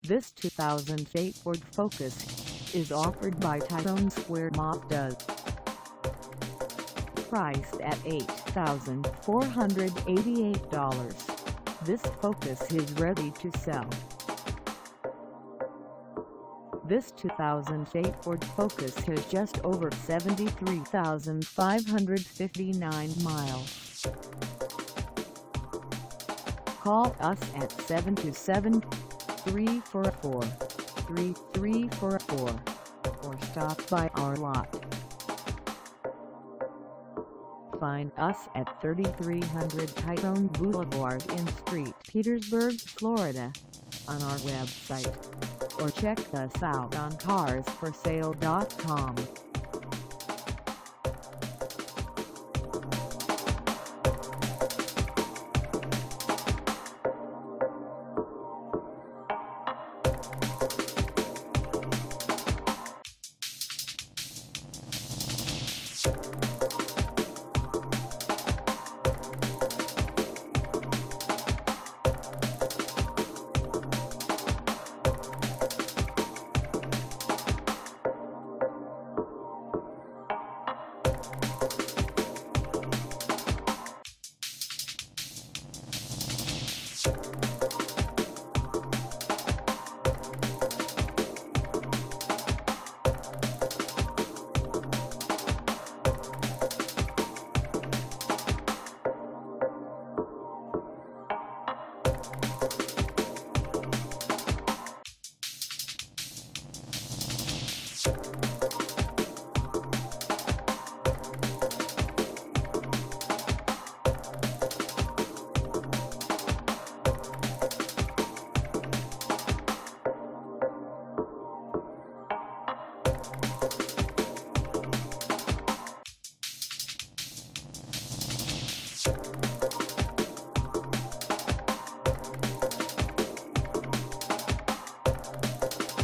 This 2008 Ford Focus is offered by Tyrone Mazda. Priced at $8,488, this Focus is ready to sell. This 2008 Ford Focus has just over 73,559 miles. Call us at 727-344-3344 or stop by our lot. Find us at 3300 Tyrone Blvd in Street, Petersburg, Florida, on our website, or check us out on carsforsale.com.